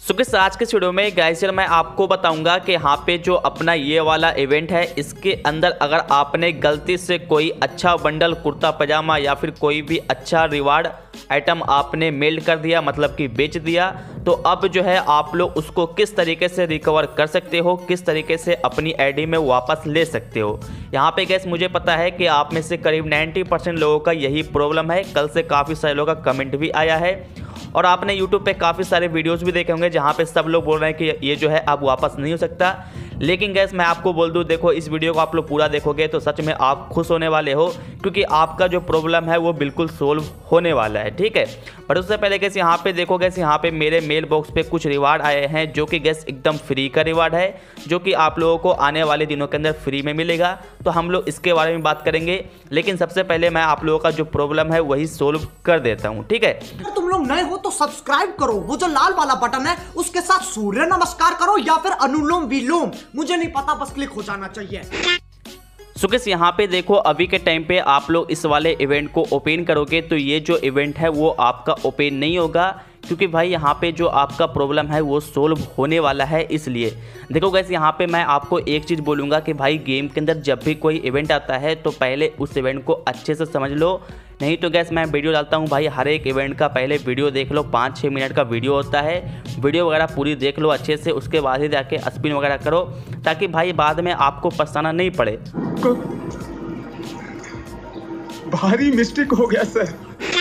So guys आज के इस वीडियो में गाइस मैं आपको बताऊंगा कि यहाँ पे जो अपना ये वाला इवेंट है इसके अंदर अगर आपने गलती से कोई अच्छा बंडल कुर्ता पजामा या फिर कोई भी अच्छा रिवार्ड आइटम आपने मेल कर दिया मतलब कि बेच दिया, तो अब जो है आप लोग उसको किस तरीके से रिकवर कर सकते हो, किस तरीके से अपनी आईडी में वापस ले सकते हो। यहाँ पे गैस मुझे पता है कि आप में से करीब 90% लोगों का यही प्रॉब्लम है। कल से काफ़ी सारे लोगों का कमेंट भी आया है और आपने YouTube पे काफ़ी सारे वीडियोस भी देखे होंगे जहाँ पे सब लोग बोल रहे हैं कि ये जो है अब वापस नहीं हो सकता। लेकिन गैस मैं आपको बोल दूँ, देखो इस वीडियो को आप लोग पूरा देखोगे तो सच में आप खुश होने वाले हो, क्योंकि आपका जो प्रॉब्लम है वो बिल्कुल सोल्व होने वाला है। ठीक है, पर उससे पहले गैस यहाँ पे देखो गैस यहाँ पे मेरे मेल बॉक्स पे कुछ रिवार्ड आए हैं जो कि गैस एकदम फ्री का रिवार्ड है, जो कि आप लोगों को आने वाले दिनों के अंदर फ्री में मिलेगा। तो हम लोग इसके बारे में बात करेंगे, लेकिन सबसे पहले मैं आप लोगों का जो प्रॉब्लम है वही सोल्व कर देता हूँ। ठीक है, तुम लोग नए हो तो सब्सक्राइब करो, वो जो लाल वाला बटन है उसके साथ सूर्य नमस्कार करो या फिर अनुलोम विलोम, मुझे नहीं पता, बस क्लिक हो जाना चाहिए। सो गाइस यहाँ पे देखो अभी के टाइम पे आप लोग इस वाले इवेंट को ओपन करोगे तो ये जो इवेंट है वो आपका ओपन नहीं होगा, क्योंकि भाई यहाँ पे जो आपका प्रॉब्लम है वो सोल्व होने वाला है। इसलिए देखो गाइस यहाँ पे मैं आपको एक चीज़ बोलूँगा कि भाई गेम के अंदर जब भी कोई इवेंट आता है तो पहले उस इवेंट को अच्छे से समझ लो, नहीं तो गैस मैं वीडियो डालता हूँ भाई, हर एक इवेंट का पहले वीडियो देख लो, 5-6 मिनट का वीडियो होता है, वीडियो वगैरह पूरी देख लो अच्छे से, उसके बाद ही जाके स्पिन वगैरह करो, ताकि भाई बाद में आपको पछताना नहीं पड़े। भारी मिस्टेक हो गया सर।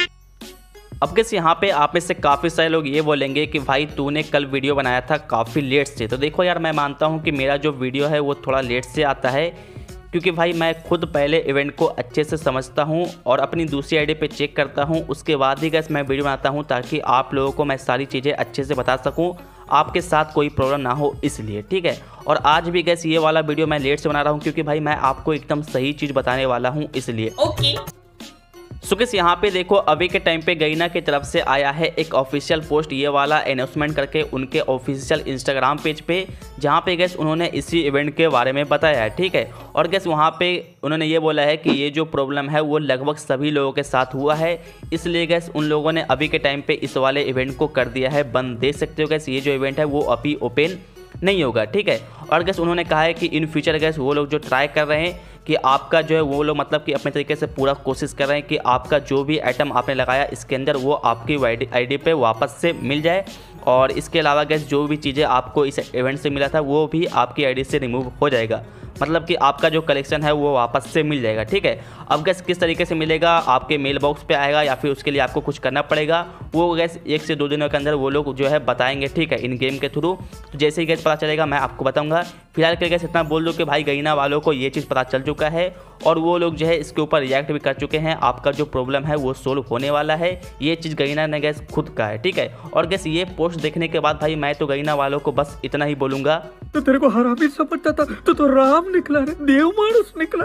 अब गैस यहाँ पे आप में से काफ़ी सारे लोग ये बोलेंगे कि भाई तूने कल वीडियो बनाया था काफ़ी लेट से। तो देखो यार, मैं मानता हूँ कि मेरा जो वीडियो है वो थोड़ा लेट से आता है, क्योंकि भाई मैं खुद पहले इवेंट को अच्छे से समझता हूँ और अपनी दूसरी आईडी पे चेक करता हूँ, उसके बाद ही गैस मैं वीडियो बनाता हूँ, ताकि आप लोगों को मैं सारी चीज़ें अच्छे से बता सकूँ, आपके साथ कोई प्रॉब्लम ना हो इसलिए। ठीक है, और आज भी गैस ये वाला वीडियो मैं लेट से बना रहा हूँ, क्योंकि भाई मैं आपको एकदम सही चीज़ बताने वाला हूँ इसलिए। ओके, सो गाइस यहाँ पे देखो अभी के टाइम पे गईना की तरफ से आया है एक ऑफिशियल पोस्ट, ये वाला अनाउंसमेंट करके उनके ऑफिशियल इंस्टाग्राम पेज पे, जहाँ पे गैस उन्होंने इसी इवेंट के बारे में बताया है। ठीक है, और गैस वहाँ पे उन्होंने ये बोला है कि ये जो प्रॉब्लम है वो लगभग सभी लोगों के साथ हुआ है, इसलिए गैस उन लोगों ने अभी के टाइम पे इस वाले इवेंट को कर दिया है बंद। देख सकते हो गैस ये जो इवेंट है वो अभी ओपन नहीं होगा। ठीक है, और गैस उन्होंने कहा है कि इन फ्यूचर गैस वो लोग जो ट्राई कर रहे हैं कि आपका जो है वो लोग मतलब कि अपने तरीके से पूरा कोशिश कर रहे हैं कि आपका जो भी आइटम आपने लगाया इसके अंदर वो आपकी आईडी पे वापस से मिल जाए, और इसके अलावा गैस जो भी चीज़ें आपको इस इवेंट से मिला था वो भी आपकी आईडी से रिमूव हो जाएगा, मतलब कि आपका जो कलेक्शन है वो वापस से मिल जाएगा। ठीक है, अब गैस किस तरीके से मिलेगा, आपके मेल बॉक्स पे आएगा या फिर उसके लिए आपको कुछ करना पड़ेगा, वो गैस 1 से 2 दिनों के अंदर वो लोग जो है बताएंगे। ठीक है, इन गेम के थ्रू, तो जैसे ही गैस पता चलेगा मैं आपको बताऊंगा। फिलहाल के गैस इतना बोल दूँ कि भाई गईना वालों को ये चीज़ पता चल चुका है और वो लोग जो है इसके ऊपर रिएक्ट भी कर चुके हैं, आपका जो प्रॉब्लम है वो सोल्व होने वाला है। ये चीज़ गईना ने गैस खुद का है। ठीक है, और गैस ये पोस्ट देखने के बाद भाई मैं तो गईना वालों को बस इतना ही बोलूँगा, तो तेरे को हरामी समझता था तो राम निकला रे, देव मानुस निकला।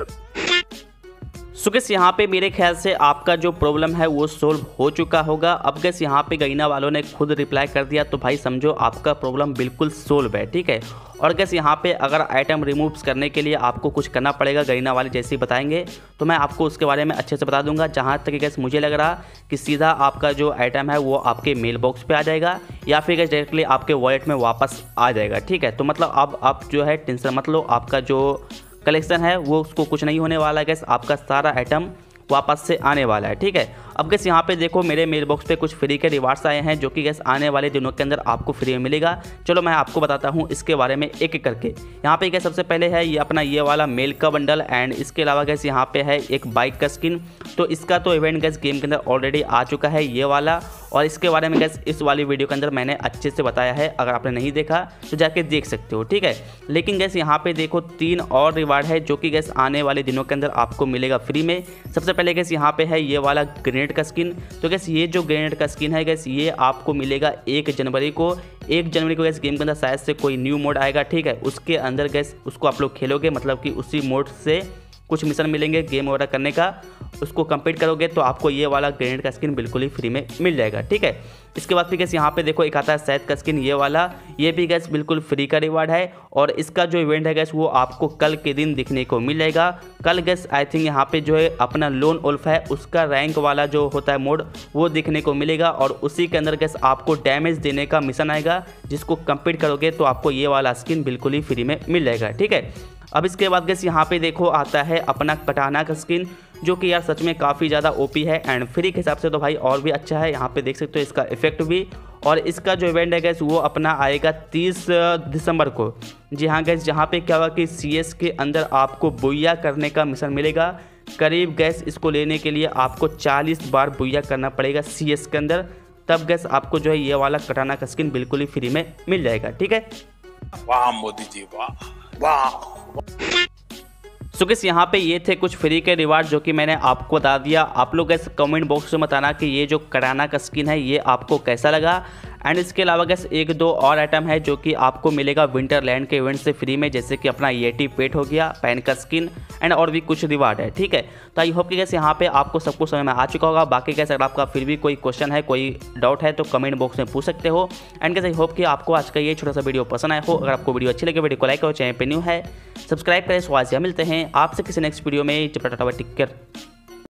सो गैस यहाँ पे मेरे ख्याल से आपका जो प्रॉब्लम है वो सोल्व हो चुका होगा। अब गैस यहाँ पे गईना वालों ने खुद रिप्लाई कर दिया, तो भाई समझो आपका प्रॉब्लम बिल्कुल सोल्व है। ठीक है, और गैस यहाँ पे अगर आइटम रिमूव करने के लिए आपको कुछ करना पड़ेगा, गईना वाले जैसे ही बताएंगे तो मैं आपको उसके बारे में अच्छे से बता दूंगा। जहाँ तक गैस मुझे लग रहा कि सीधा आपका जो आइटम है वो आपके मेल बॉक्स पे आ जाएगा या फिर गैस डायरेक्टली आपके वॉलेट में वापस आ जाएगा। ठीक है, तो मतलब अब आप जो है टेंशन मत लो, आपका जो कलेक्शन है वो उसको कुछ नहीं होने वाला है गैस, आपका सारा आइटम वापस से आने वाला है। ठीक है, अब गैस यहाँ पे देखो मेरे मेल बॉक्स पे कुछ फ्री के रिवार्ड्स आए हैं जो कि गैस आने वाले दिनों के अंदर आपको फ्री में मिलेगा। चलो मैं आपको बताता हूँ इसके बारे में एक एक करके। यहाँ पे गैस सबसे पहले है ये अपना ये वाला मेल का बंडल, एंड इसके अलावा गैस यहाँ पे है एक बाइक का स्किन, तो इसका तो इवेंट गैस गेम के अंदर ऑलरेडी आ चुका है ये वाला, और इसके बारे में गैस इस वाली वीडियो के अंदर मैंने अच्छे से बताया है, अगर आपने नहीं देखा तो जाके देख सकते हो। ठीक है, लेकिन गैस यहाँ पे देखो 3 और रिवार्ड है जो कि गैस आने वाले दिनों के अंदर आपको मिलेगा फ्री में। सबसे पहले गैस यहाँ पे है ये वाला ग्रेनेड का स्किन, तो गैस ये जो ग्रेनेड का स्किन है गैस ये आपको मिलेगा 1 जनवरी को। 1 जनवरी को गैस गेम के अंदर शायद से कोई न्यू मोड आएगा। ठीक है, उसके अंदर गैस उसको आप लोग खेलोगे, मतलब कि उसी मोड से कुछ मिशन मिलेंगे गेम वगैरह करने का, उसको कंप्लीट करोगे तो आपको ये वाला ग्रेनेड का स्किन बिल्कुल ही फ्री में मिल जाएगा। ठीक है, इसके बाद फिर गैस यहाँ पे देखो एक आता है शहद का स्किन, ये वाला, ये भी गैस बिल्कुल फ्री का रिवार्ड है और इसका जो इवेंट है गैस वो आपको कल के दिन दिखने को मिल जाएगा। कल गैस आई थिंक यहाँ पे जो है अपना लोन वुल्फ है उसका रैंक वाला जो होता है मोड वो दिखने को मिलेगा और उसी के अंदर गैस आपको डैमेज देने का मिशन आएगा, जिसको कंप्लीट करोगे तो आपको ये वाला स्किन बिल्कुल ही फ्री में मिल जाएगा। ठीक है, अब इसके बाद गैस यहाँ पे देखो आता है अपना कटाना का स्किन, जो कि यार सच में काफ़ी ज़्यादा ओपी है एंड फ्री के हिसाब से तो भाई और भी अच्छा है। यहाँ पे देख सकते हो इसका इफेक्ट भी, और इसका जो इवेंट है गैस वो अपना आएगा 30 दिसंबर को। जी हाँ गैस, जहाँ पे क्या हुआ कि CS के अंदर आपको बुइया करने का मिशन मिलेगा। करीब गैस इसको लेने के लिए आपको 40 बार बुइया करना पड़ेगा CS के अंदर, तब गैस आपको जो है ये वाला कटाना का स्किन बिल्कुल ही फ्री में मिल जाएगा। ठीक है, वाह मोदी जी वाह वाह। सो गैस यहाँ पे ये थे कुछ फ्री के रिवार्ड जो कि मैंने आपको बता दिया। आप लोग गैस कमेंट बॉक्स में बताना कि ये जो कटाना का स्किन है ये आपको कैसा लगा। एंड इसके अलावा गैस एक दो और आइटम है जो कि आपको मिलेगा विंटरलैंड के इवेंट से फ्री में, जैसे कि अपना येटी पेट हो गया, पैन का स्किन एंड और भी कुछ रिवार्ड है। ठीक है, तो आई होप कि गैस यहाँ पे आपको सब कुछ समझ में आ चुका होगा। बाकी गैस अगर आपका फिर भी कोई क्वेश्चन है, कोई डाउट है तो कमेंट बॉक्स में पूछ सकते हो। एंड गैस आई होप कि आपको आज का ये छोटा सा वीडियो पसंद आया हो। अगर आपको वीडियो अच्छी लगे वीडियो को लाइक करो, चैनल पे न्यू है सब्सक्राइब करें। सो आज मिलते हैं आपसे किसी नेक्स्ट वीडियो में। Take care.